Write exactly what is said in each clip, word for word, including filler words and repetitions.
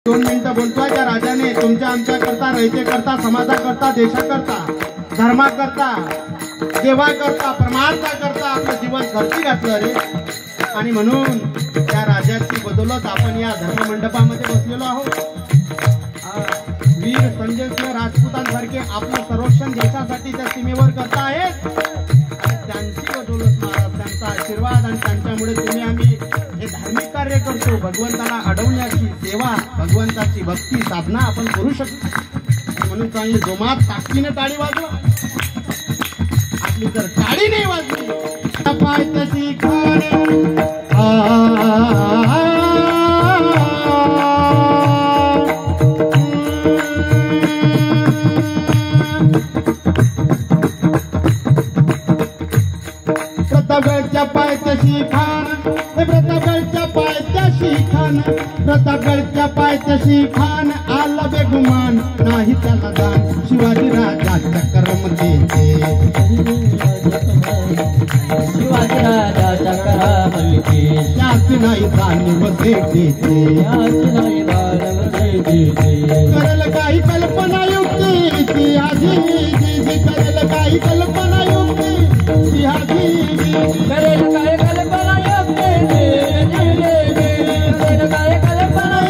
दोन मिनिटं बोलतोय त्या राजाने तुमच्या आमच्या करता रयते करता समाजा करता देशा करता धर्मा करता देवा करता परमार्था करता आपलं जीवन खर्ची घातलं रे। आणि म्हणून त्या राजाची बदौलत आपण या धर्ममंडपामध्ये बसलेलो आहोत। वीर संजय सिंह राजपुतांसारखे आपलं संरक्षण देशासाठी त्या सीमेवर करता आहेत। त्यांची बदौलत महाराज त्यांचा आशीर्वाद आणि त्यांच्यामुळे तुम्ही आम्ही हे धार्मिक कार्य करतो। भगवंताला अडवण्याची सेवा भगवंताची भक्ती साधना आपण करू शकतो। म्हणून चांगली जोमात ताकदीने टाळी वाजवा। आपली जर टाळी नाही वाजली पाय तशी प्रतापगडच्या पायथ्याशी खान प्रतापगडच्या पायथ्याशी खान प्रतापगडच्या पायथ्याशी खान आला बेगुमान नाही त्याला दान शिवाजी राजाच्या करमतेचे शिवाजी राजाच्या करमतेचे याच नाही जाणीव देते याच नाही जाणीव देते करल काही कल्पना युक्ती ती आजी करल काही कल्पना युक्ती ती आजी करेल काय कल्पना योग्य करेल काय कल्पना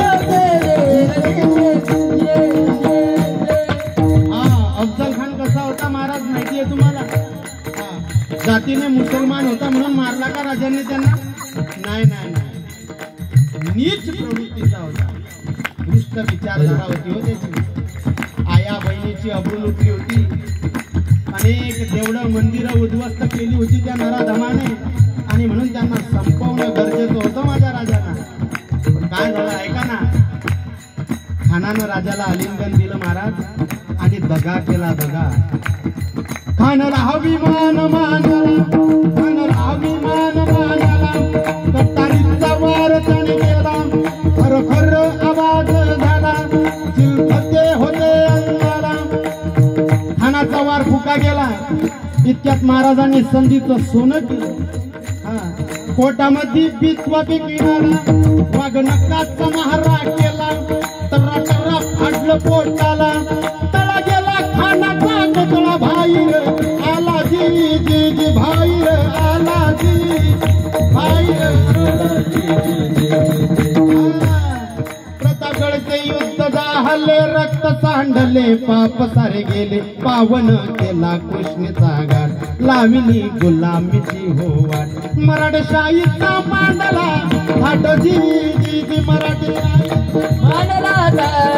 अफजल खान कसा होता महाराज माहितीये तुम्हाला? जातीने मुसलमान होता म्हणून मारला का राजांनी त्यांना? नाही नाही नीच प्रवृत्तीचा होता, दुष्ट विचारधारा होती हो त्याची। आया बहिणीची अब्रू लुटली होती, अनेक देवळं मंदिरं उद्ध्वस्त केली होती त्या नराधमाने, आणि म्हणून त्यांना संपवणं गरजेचं होतं माझ्या राजाला। पण काय झालं ऐका ना, खानानं राजाला आलिंगन दिलं महाराज आणि दगा केला दगा। खानाला अभिमान मानला, खानाला अभिमान मानला, कट्टारीचा वार त्याने केला, खर खर आवाज झाला, चिलखते होते अंगाला। खानाचा वार फुका गेला, इतक्यात महाराजांनी संधीचं सोनं केलं। कोटामध्ये बिचवा बिकिणारा वाघ नकाचा महारा केला, तर्रा तर्रा फाडलं पोटाला, तळा गेला खानाचा गजळा बाहेर आला जी जी जी बाहेर आला जी बाहेर। प्रतापगडचे युद्ध झाले, रक्त सांडले, पाप सारे गेले, पावन केला कृष्णेचा घाट, लाविली गुलामीची हो वाट, मराठशाहीचा मांडला थाट जी जी जी मराठी मांडला